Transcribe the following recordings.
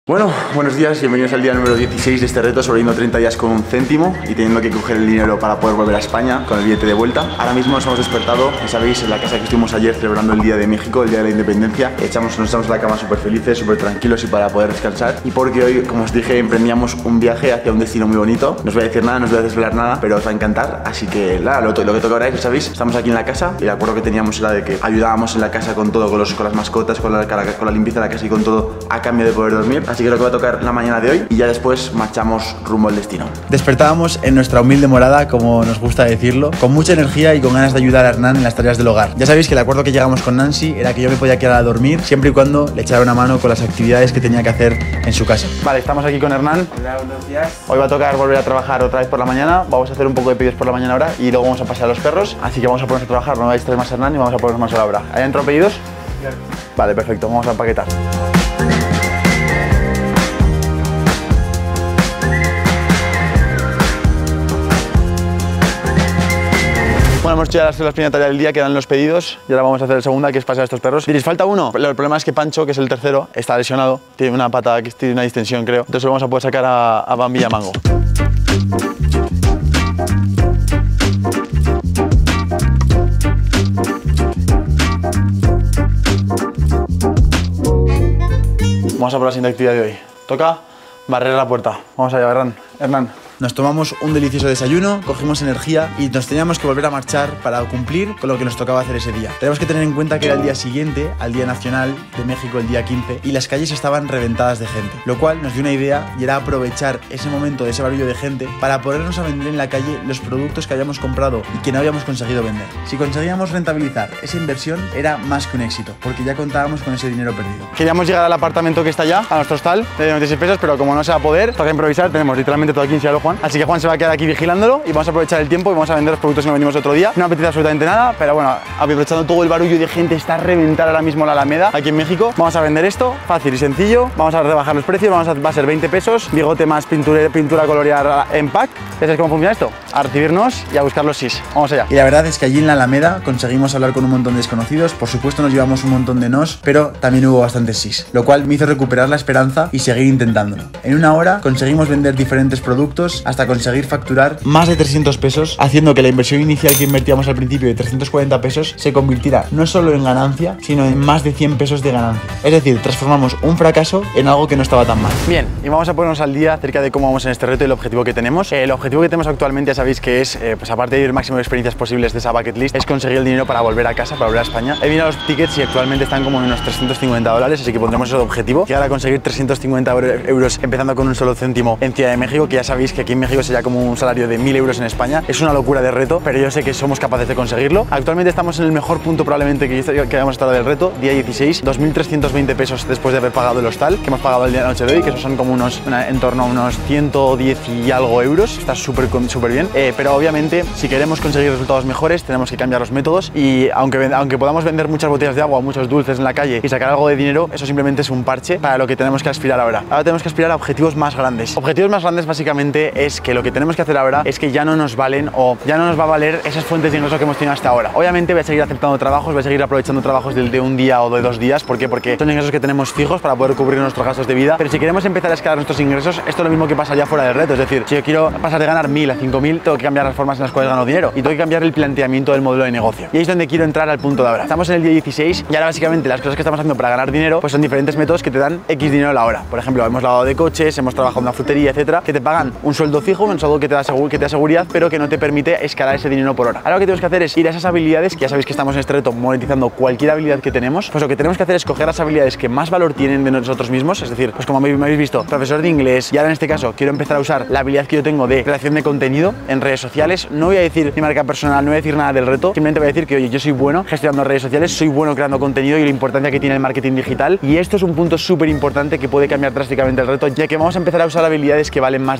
Bueno, buenos días, bienvenidos al día número 16 de este reto, sobreviviendo 30 días con un céntimo y teniendo que coger el dinero para poder volver a España con el billete de vuelta. Ahora mismo nos hemos despertado, ya sabéis, en la casa que estuvimos ayer celebrando el Día de México, el Día de la Independencia. Nos echamos en la cama súper felices, súper tranquilos y para poder descansar. Y porque hoy, como os dije, emprendíamos un viaje hacia un destino muy bonito. No os voy a decir nada, no os voy a desvelar nada, pero os va a encantar. Así que nada, lo que toca ahora es, ya sabéis, estamos aquí en la casa y el acuerdo que teníamos era de que ayudábamos en la casa con todo, con las mascotas, con la limpieza de la casa y con todo a cambio de poder dormir. Así que lo que va a tocar la mañana de hoy y ya después marchamos rumbo al destino. Despertábamos en nuestra humilde morada, como nos gusta decirlo, con mucha energía y con ganas de ayudar a Hernán en las tareas del hogar. Ya sabéis que el acuerdo que llegamos con Nancy era que yo me podía quedar a dormir siempre y cuando le echara una mano con las actividades que tenía que hacer en su casa. Vale, estamos aquí con Hernán. Hola, buenos días. Hoy va a tocar volver a trabajar otra vez por la mañana. Vamos a hacer un poco de pedidos por la mañana ahora y luego vamos a pasar a los perros. Así que vamos a ponernos a trabajar, no vais a traer más Hernán y vamos a ponernos más a la obra. ¿Hay dentro pedidos? Claro. Vale, perfecto, vamos a empaquetar. Bueno, hemos hecho ya la primera tarea del día, quedan los pedidos y ahora vamos a hacer la segunda, que es pasar a estos perros. Diréis, falta uno. El problema es que Pancho, que es el tercero, está lesionado, tiene una pata que tiene una distensión, creo. Entonces lo vamos a poder sacar a Bambi y a Mango. Vamos a por la siguiente actividad de hoy. Toca barrer la puerta. Vamos allá, Hernán. Nos tomamos un delicioso desayuno, cogimos energía y nos teníamos que volver a marchar para cumplir con lo que nos tocaba hacer ese día. Tenemos que tener en cuenta que era el día siguiente al Día Nacional de México, el día 15, y las calles estaban reventadas de gente, lo cual nos dio una idea y era aprovechar ese momento de ese barullo de gente para ponernos a vender en la calle los productos que habíamos comprado y que no habíamos conseguido vender. Si conseguíamos rentabilizar esa inversión era más que un éxito, porque ya contábamos con ese dinero perdido. Queríamos llegar al apartamento que está allá, a nuestro hostal de 96 pesos, pero como no se va a poder, toca improvisar, tenemos literalmente todo aquí en Juan. Así que Juan se va a quedar aquí vigilándolo y vamos a aprovechar el tiempo y vamos a vender los productos que no vendimos otro día. No me apetece absolutamente nada, pero bueno, aprovechando todo el barullo de gente, está a reventar ahora mismo la Alameda aquí en México. Vamos a vender esto, fácil y sencillo. Vamos a rebajar los precios, va a ser 20 pesos, bigote más pintura colorear en pack. ¿Ya sabes cómo funciona esto? A recibirnos y a buscar los SIS. Vamos allá. Y la verdad es que allí en la Alameda conseguimos hablar con un montón de desconocidos. Por supuesto nos llevamos un montón de nos, pero también hubo bastantes SIS, lo cual me hizo recuperar la esperanza y seguir intentándolo. En una hora conseguimos vender diferentes productos hasta conseguir facturar más de 300 pesos, haciendo que la inversión inicial que invertíamos al principio de 340 pesos se convirtiera no solo en ganancia, sino en más de 100 pesos de ganancia. Es decir, transformamos un fracaso en algo que no estaba tan mal. Bien, y vamos a ponernos al día acerca de cómo vamos en este reto y el objetivo que tenemos. El objetivo que tenemos actualmente, ya sabéis que es, pues aparte de ir el máximo de experiencias posibles de esa bucket list, es conseguir el dinero para volver a casa, para volver a España. He mirado los tickets y actualmente están como en unos 350 dólares, así que pondremos ese objetivo, llegar a conseguir 350 euros empezando con un solo céntimo en Ciudad de México, que ya sabéis que aquí en México sería como un salario de 1000 euros en España. Es una locura de reto, pero yo sé que somos capaces de conseguirlo. Actualmente estamos en el mejor punto probablemente que hayamos estado del reto, día 16, 2.320 pesos después de haber pagado el hostal, que hemos pagado el día de la noche de hoy, que eso son como en torno a unos 110 y algo euros. Está súper bien, pero obviamente si queremos conseguir resultados mejores tenemos que cambiar los métodos y aunque podamos vender muchas botellas de agua o muchos dulces en la calle y sacar algo de dinero, eso simplemente es un parche para lo que tenemos que aspirar ahora. Ahora tenemos que aspirar a objetivos más grandes. Objetivos más grandes básicamente es que lo que tenemos que hacer ahora es que ya no nos valen o ya no nos va a valer esas fuentes de ingresos que hemos tenido hasta ahora. Obviamente voy a seguir aceptando trabajos, voy a seguir aprovechando trabajos de un día o de 2 días. ¿Por qué? Porque son ingresos que tenemos fijos para poder cubrir nuestros gastos de vida. Pero si queremos empezar a escalar nuestros ingresos, esto es lo mismo que pasa ya fuera del reto. Es decir, si yo quiero pasar de ganar 1000 a 5000, tengo que cambiar las formas en las cuales gano dinero y tengo que cambiar el planteamiento del modelo de negocio. Y ahí es donde quiero entrar al punto de ahora. Estamos en el día 16 y ahora básicamente las cosas que estamos haciendo para ganar dinero pues son diferentes métodos que te dan X dinero a la hora. Por ejemplo, hemos lavado de coches, hemos trabajado en una frutería, etcétera, que te pagan un sueldo fijo, un sueldo que te da seguridad, pero que no te permite escalar ese dinero por hora. Ahora lo que tenemos que hacer es ir a esas habilidades, que ya sabéis que estamos en este reto monetizando cualquier habilidad que tenemos. Pues lo que tenemos que hacer es coger las habilidades que más valor tienen de nosotros mismos, es decir, pues como me habéis visto, profesor de inglés, y ahora en este caso quiero empezar a usar la habilidad que yo tengo de creación de contenido en redes sociales. No voy a decir mi marca personal, no voy a decir nada del reto, simplemente voy a decir que oye, yo soy bueno gestionando redes sociales, soy bueno creando contenido y la importancia que tiene el marketing digital, y esto es un punto súper importante que puede cambiar drásticamente el reto, ya que vamos a empezar a usar habilidades que valen más dinero. Obviamente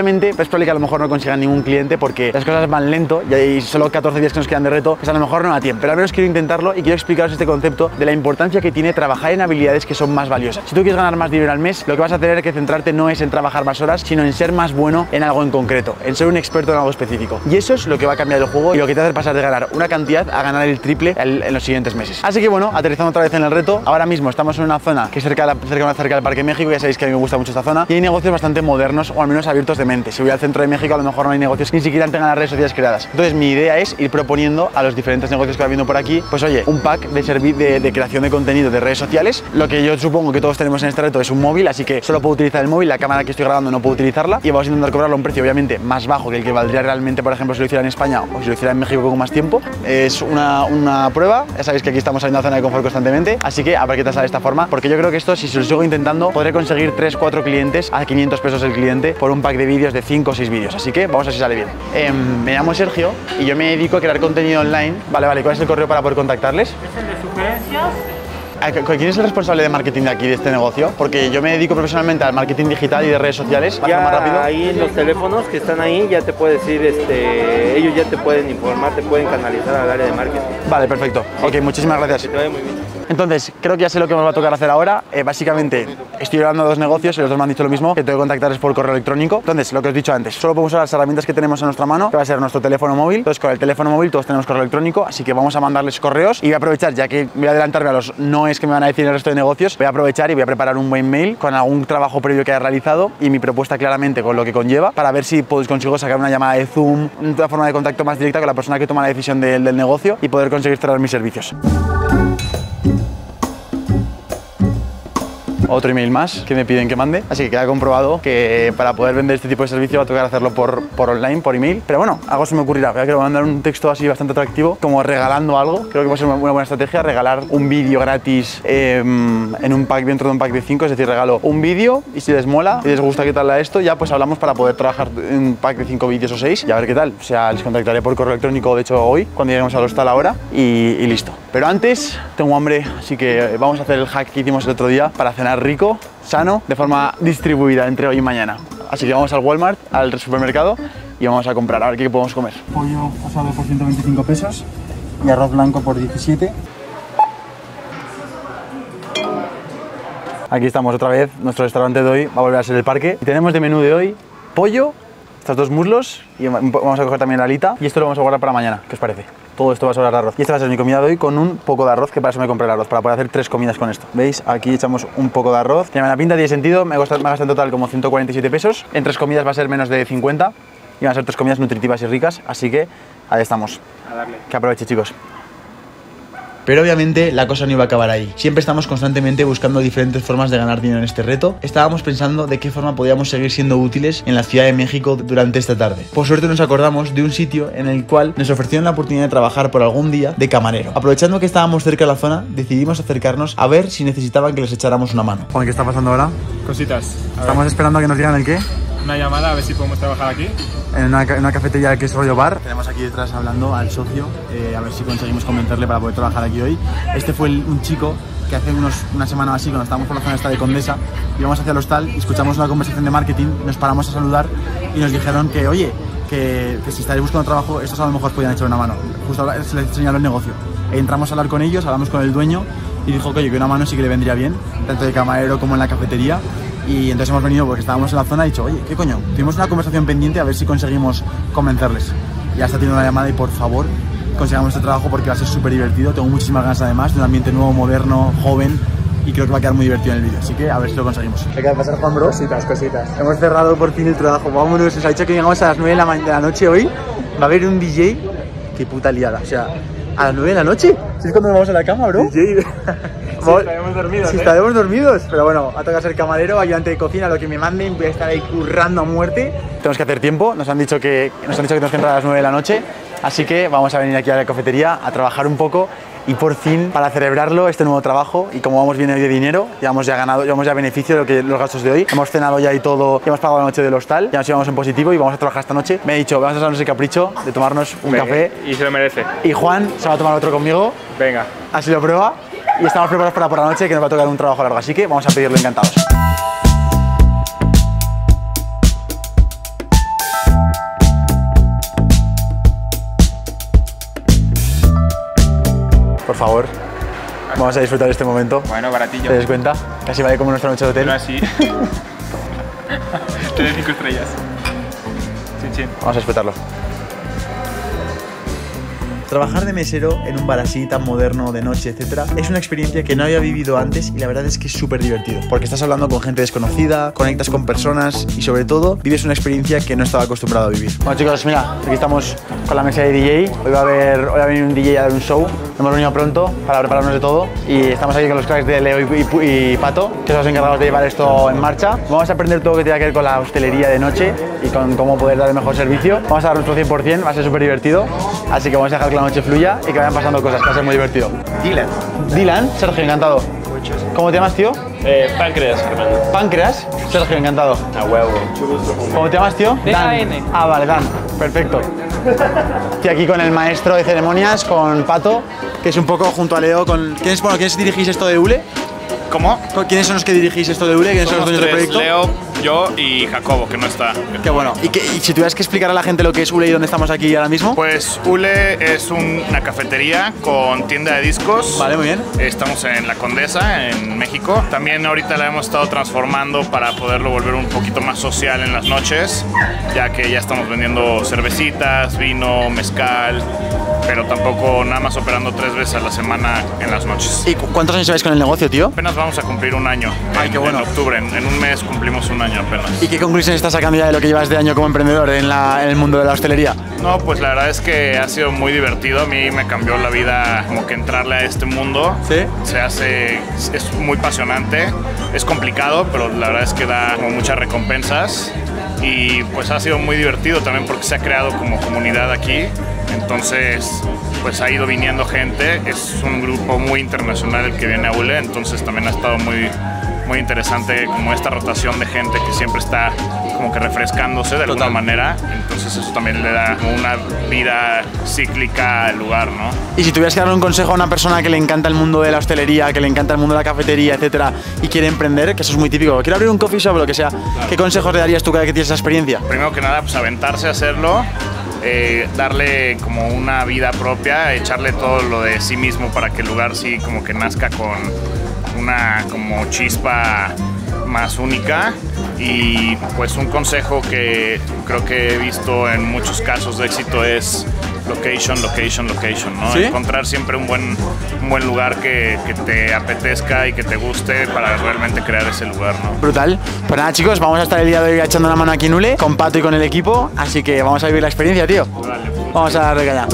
Sinceramente, es probable que a lo mejor no consigan ningún cliente porque las cosas van lento y hay solo 14 días que nos quedan de reto, pues a lo mejor no da tiempo. Pero al menos quiero intentarlo y quiero explicaros este concepto de la importancia que tiene trabajar en habilidades que son más valiosas. Si tú quieres ganar más dinero al mes, lo que vas a tener que centrarte no es en trabajar más horas, sino en ser más bueno en algo en concreto, en ser un experto en algo específico. Y eso es lo que va a cambiar el juego y lo que te hace pasar de ganar una cantidad a ganar el triple en los siguientes meses. Así que bueno, aterrizando otra vez en el reto, ahora mismo estamos en una zona que es cerca del Parque México, ya sabéis que a mí me gusta mucho esta zona, y hay negocios bastante modernos o al menos abiertos de mente. Si voy al centro de México, a lo mejor no hay negocios que ni siquiera tengan las redes sociales creadas. Entonces mi idea es ir proponiendo a los diferentes negocios que va viendo por aquí, pues oye, un pack de creación de contenido de redes sociales. Lo que yo supongo que todos tenemos en este reto es un móvil, así que solo puedo utilizar el móvil, la cámara que estoy grabando no puedo utilizarla, y vamos a intentar cobrarlo a un precio obviamente más bajo que el que valdría realmente, por ejemplo, si lo hiciera en España o si lo hiciera en México con más tiempo. Es una prueba, ya sabéis que aquí estamos en una zona de confort constantemente, así que a ver qué tal sale de esta forma, porque yo creo que esto, si se lo sigo intentando, podré conseguir 3-4 clientes a 500 pesos el cliente por un pack de vídeos de 5 o 6 vídeos, así que vamos a ver si sale bien. Me llamo Sergio y yo me dedico a crear contenido online. Vale, ¿cuál es el correo para poder contactarles? Es el de sugerencias. ¿Quién es el responsable de marketing de aquí, de este negocio? Porque yo me dedico profesionalmente al marketing digital y de redes sociales. Ya más rápido. ahí en los teléfonos que están ahí ya te puede decir, ellos ya te pueden informar, te pueden canalizar al área de marketing. Vale, perfecto. Ok, muchísimas gracias. Que te vaya muy bien. Entonces, creo que ya sé lo que nos va a tocar hacer ahora. Básicamente, estoy hablando de dos negocios y los dos me han dicho lo mismo, que tengo que contactarles por correo electrónico. Entonces, lo que os he dicho antes, solo podemos usar las herramientas que tenemos en nuestra mano, que va a ser nuestro teléfono móvil. Entonces, con el teléfono móvil todos tenemos correo electrónico, así que vamos a mandarles correos y voy a aprovechar, ya que voy a adelantarme a los no es que me van a decir el resto de negocios, voy a aprovechar y voy a preparar un buen mail con algún trabajo previo que haya realizado y mi propuesta claramente con lo que conlleva, para ver si consigo sacar una llamada de Zoom, una forma de contacto más directa con la persona que toma la decisión del negocio y poder conseguir cerrar mis servicios. Otro email más que me piden que mande, así que queda comprobado que para poder vender este tipo de servicio va a tocar hacerlo por online, por email, pero bueno, algo se me ocurrirá. Voy a mandar un texto así bastante atractivo, como regalando algo. Creo que puede ser una buena estrategia, regalar un vídeo gratis en un pack, dentro de un pack de 5, es decir, regalo un vídeo y si les mola y les gusta qué tal a esto, ya pues hablamos para poder trabajar en un pack de 5 vídeos o 6 y a ver qué tal. O sea, les contactaré por correo electrónico, de hecho hoy, cuando lleguemos al hostal ahora y listo. Pero antes tengo hambre, así que vamos a hacer el hack que hicimos el otro día para cenar rico, sano, de forma distribuida entre hoy y mañana. Así que vamos al Walmart, al supermercado y vamos a comprar, a ver qué podemos comer. Pollo asado por 125 pesos y arroz blanco por 17. Aquí estamos otra vez, nuestro restaurante de hoy va a volver a ser el Parque. Y tenemos de menú de hoy pollo, estos dos muslos y vamos a coger también la alita y esto lo vamos a guardar para mañana, ¿qué os parece? Todo esto va a sobrar arroz. Y esta va a ser mi comida de hoy con un poco de arroz, que para eso me compré el arroz, para poder hacer 3 comidas con esto. ¿Veis? Aquí echamos un poco de arroz. Tiene la pinta, tiene sentido, me gasta en total como 147 pesos. En 3 comidas va a ser menos de 50 y van a ser 3 comidas nutritivas y ricas, así que ahí estamos. A darle. Que aproveche, chicos. Pero obviamente la cosa no iba a acabar ahí. Siempre estamos constantemente buscando diferentes formas de ganar dinero en este reto. Estábamos pensando de qué forma podíamos seguir siendo útiles en la Ciudad de México durante esta tarde. Por suerte nos acordamos de un sitio en el cual nos ofrecieron la oportunidad de trabajar por algún día de camarero. Aprovechando que estábamos cerca de la zona, decidimos acercarnos a ver si necesitaban que les echáramos una mano. Juan, ¿qué está pasando ahora? Cositas. Estamos esperando a que nos digan el qué. Una llamada a ver si podemos trabajar aquí. En una cafetería que es rollo bar. Tenemos aquí detrás hablando al socio, a ver si conseguimos convencerle para poder trabajar aquí hoy. Este fue un chico que hace una semana así, cuando estábamos por la zona esta de Condesa, íbamos hacia el hostal y escuchamos una conversación de marketing, nos paramos a saludar y nos dijeron que, oye, que si estáis buscando trabajo, estos a lo mejor podían echar una mano. Justo se les señaló el negocio. Entramos a hablar con ellos, hablamos con el dueño y dijo que, oye, que una mano sí que le vendría bien, tanto de camarero como en la cafetería. Y entonces hemos venido porque estábamos en la zona y he dicho, oye, ¿qué coño? Tuvimos una conversación pendiente a ver si conseguimos convencerles. Ya está teniendo una llamada y por favor consigamos este trabajo porque va a ser súper divertido. Tengo muchísimas ganas además de un ambiente nuevo, moderno, joven y creo que va a quedar muy divertido en el vídeo. Así que a ver si lo conseguimos. ¿Qué acaba de pasar, Juan, bro? Cositas. Hemos cerrado por fin el trabajo. Vámonos. Nos ha dicho que llegamos a las 9 de la noche hoy. Va a haber un DJ. Qué puta liada. O sea, a las 9 de la noche. ¿Sí es cuando nos vamos a la cama, bro? DJ. Sí, estaremos dormidos. Sí, estaremos dormidos. Pero bueno, ha tocado ser camarero, ayudante de cocina, lo que me manden. Voy a estar ahí currando a muerte. Tenemos que hacer tiempo. Nos han dicho que tenemos que entrar a las 9 de la noche. Así que vamos a venir aquí a la cafetería a trabajar un poco. Y por fin, para celebrarlo, este nuevo trabajo, y como vamos bien hoy de dinero, llevamos ya beneficio de los gastos de hoy. Hemos cenado ya y todo, ya hemos pagado la noche del hostal, ya nos íbamos en positivo y vamos a trabajar esta noche. Me he dicho, vamos a darnos el capricho de tomarnos un café. Y se lo merece. Y Juan se va a tomar otro conmigo. Venga. Así lo prueba. Y estamos preparados para por la noche, que nos va a tocar un trabajo largo. Así que vamos a pedirlo encantados. favor. Vamos a disfrutar este momento. Bueno, baratillo. ¿Te das cuenta? Casi vale como nuestra noche de hotel. Pero así. Te doy 5 estrellas. Chin, chin. Vamos a disfrutarlo. Trabajar de mesero en un bar así tan moderno, de noche, etcétera, es una experiencia que no había vivido antes y la verdad es que es súper divertido. Porque estás hablando con gente desconocida, conectas con personas y sobre todo vives una experiencia que no estaba acostumbrado a vivir. Bueno chicos, mira, aquí estamos con la mesa de DJ. Hoy va a venir un DJ a dar un show. Hemos venido pronto para prepararnos de todo y estamos aquí con los cracks de Leo y Pato, que son los encargados de llevar esto en marcha. Vamos a aprender todo lo que tiene que ver con la hostelería de noche y con cómo poder dar el mejor servicio. Vamos a dar nuestro 100%, va a ser súper divertido. Así que vamos a dejar que la noche fluya y que vayan pasando cosas, que va a ser muy divertido. Dylan, Sergio, encantado. ¿Cómo te llamas, tío? Páncreas, Fernando. Páncreas, Sergio, encantado. A huevo. ¿Cómo te llamas, tío? Dan. Ah, vale, Dan. Perfecto. Estoy aquí con el maestro de ceremonias, con Pato, que es un poco junto a Leo. ¿Quiénes dirigís esto de ULE? ¿Cómo? ¿Quiénes son los que dirigís esto de ULE? ¿Quiénes son los dueños del proyecto? Leo, yo y Jacobo, que no está. Qué bueno. ¿Y si tuvieras que explicar a la gente lo que es ULE y dónde estamos aquí ahora mismo? Pues ULE es una cafetería con tienda de discos. Vale, muy bien. Estamos en La Condesa, en México. También ahorita la hemos estado transformando para poderlo volver un poquito más social en las noches, ya que ya estamos vendiendo cervecitas, vino, mezcal, pero tampoco nada más operando 3 veces a la semana en las noches. ¿Y cuántos años lleváis con el negocio, tío? Apenas vamos a cumplir un año. Ay, qué bueno. En octubre, en un mes cumplimos un año apenas. ¿Y qué conclusiones estás sacando ya de lo que llevas de año como emprendedor en el mundo de la hostelería? No, pues la verdad es que ha sido muy divertido. A mí me cambió la vida como que entrarle a este mundo. ¿Sí? Es muy apasionante, es complicado, pero la verdad es que da como muchas recompensas. Y pues ha sido muy divertido también porque se ha creado como comunidad aquí. Entonces, pues ha ido viniendo gente. Es un grupo muy internacional el que viene a ULE, entonces también ha estado muy interesante como esta rotación de gente que siempre está como que refrescándose de alguna manera. Entonces eso también le da como una vida cíclica al lugar, ¿no? Y si tuvieras que darle un consejo a una persona que le encanta el mundo de la hostelería, que le encanta el mundo de la cafetería, etcétera, y quiere emprender, que eso es muy típico, quiero abrir un coffee shop o lo que sea, claro. ¿Qué consejos le darías tú cada vez que tienes esa experiencia? Primero que nada, pues aventarse a hacerlo. Darle como una vida propia, echarle todo lo de sí mismo para que el lugar sí como que nazca con una como chispa más única. Y pues un consejo que creo que he visto en muchos casos de éxito es location, location, location, ¿no? ¿Sí? Encontrar siempre un buen lugar que te apetezca y que te guste para realmente crear ese lugar, ¿no? Brutal. Pues nada, chicos, vamos a estar el día de hoy echando la mano aquí en ULE, con Pato y con el equipo, así que vamos a vivir la experiencia, tío. Vale. Vamos a darle caña.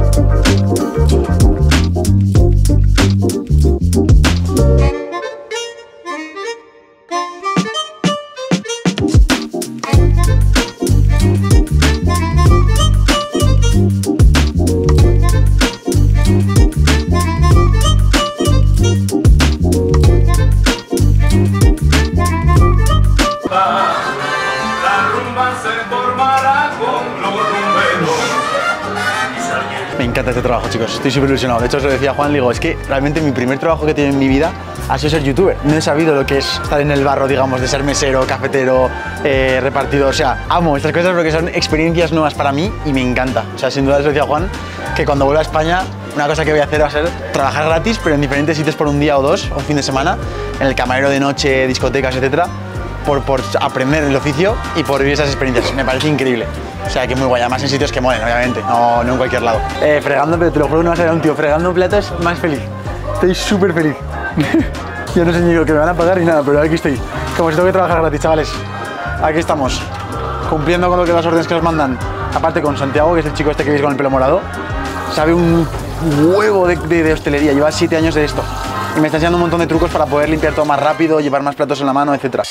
Me encanta este trabajo, chicos, estoy súper ilusionado. De hecho, os lo decía a Juan, le digo, es que realmente mi primer trabajo que he tenido en mi vida ha sido ser youtuber. No he sabido lo que es estar en el barro, digamos, de ser mesero, cafetero, repartidor. O sea, amo estas cosas porque son experiencias nuevas para mí y me encanta. O sea, sin duda les decía a Juan que cuando vuelva a España, una cosa que voy a hacer va a ser trabajar gratis, pero en diferentes sitios por un día o dos, o un fin de semana, en el camarero de noche, discotecas, etcétera, por aprender el oficio y por vivir esas experiencias. Me parece increíble. O sea, que muy guay, además en sitios que molen, obviamente, no en cualquier lado. Fregando, pero te lo juro que no vas a ver a un tío fregando platos más feliz. Estoy súper feliz. Yo no sé ni lo que me van a pagar ni nada, pero aquí estoy. Como si tengo que trabajar gratis, chavales. Aquí estamos, cumpliendo con las órdenes que nos mandan. Aparte con Santiago, que es el chico este que veis con el pelo morado, sabe un huevo de hostelería, lleva 7 años de esto. Y me está enseñando un montón de trucos para poder limpiar todo más rápido, llevar más platos en la mano, etcétera.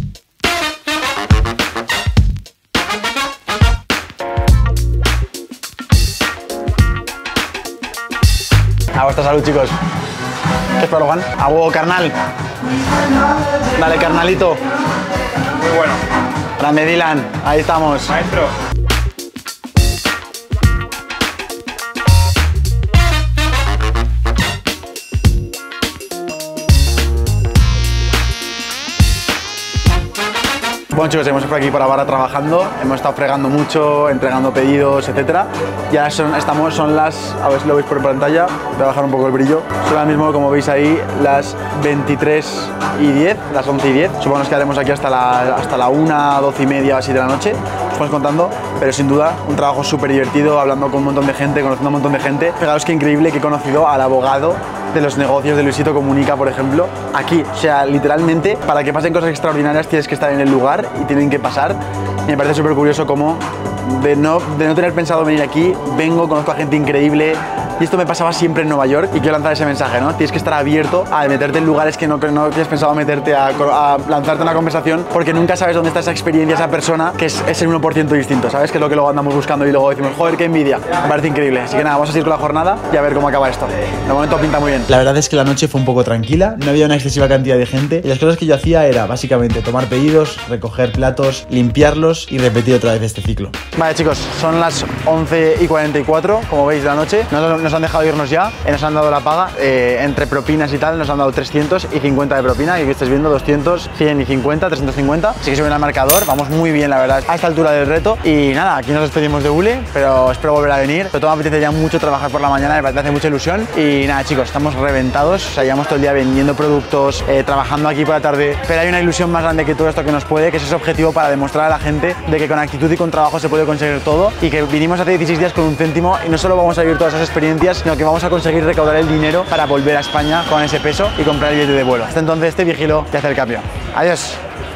A vuestra salud, chicos. ¿Qué es para Juan? A huevo, carnal. Dale, carnalito. Muy bueno. Grande Dylan, ahí estamos. Maestro. Bueno chicos, hemos estado aquí por la barra trabajando, hemos estado fregando mucho, entregando pedidos, etcétera. Y ahora son las, a ver si lo veis por pantalla, voy a bajar un poco el brillo. Son ahora mismo, como veis ahí, las 23:10, las 11:10. Supongo que nos quedaremos aquí hasta la 1, 12 y media así de la noche. Os vamos contando, pero sin duda un trabajo súper divertido, hablando con un montón de gente, conociendo a un montón de gente. Fijaos qué increíble que he conocido al abogado de los negocios de Luisito Comunica, por ejemplo, aquí. O sea, literalmente, para que pasen cosas extraordinarias tienes que estar en el lugar y tienen que pasar. Y me parece súper curioso cómo de no tener pensado venir aquí, vengo, conozco a gente increíble. Y esto me pasaba siempre en Nueva York y quiero lanzar ese mensaje, ¿no? Tienes que estar abierto a meterte en lugares que no tienes pensado meterte, a lanzarte una conversación, porque nunca sabes dónde está esa experiencia, esa persona, que es el 1% distinto, ¿sabes? Que es lo que luego andamos buscando y luego decimos, joder, qué envidia. Me parece increíble. Así que nada, vamos a seguir con la jornada y a ver cómo acaba esto. De momento pinta muy bien. La verdad es que la noche fue un poco tranquila, no había una excesiva cantidad de gente y las cosas que yo hacía era básicamente tomar pedidos, recoger platos, limpiarlos y repetir otra vez este ciclo. Vale chicos, son las 11:44, como veis, de la noche. Nos han dejado irnos ya, nos han dado la paga, entre propinas y tal, nos han dado 350 de propina, y aquí estáis viendo 200, 100 y 50, 350. Así que se viene al marcador, vamos muy bien la verdad a esta altura del reto. Y nada, aquí nos despedimos de Ule, pero espero volver a venir. Sobre todo me apetece ya mucho trabajar por la mañana, me hace mucha ilusión. Y nada chicos, estamos reventados, o sea, llevamos todo el día vendiendo productos, trabajando aquí por la tarde, pero hay una ilusión más grande que todo esto que nos puede, que es ese objetivo para demostrar a la gente de que con actitud y con trabajo se puede conseguir todo, y que vinimos hace 16 días con un céntimo y no solo vamos a vivir todas esas experiencias, sino que vamos a conseguir recaudar el dinero para volver a España con ese peso y comprar el billete de vuelo. Hasta entonces te vigilo y hacer el cambio. Adiós.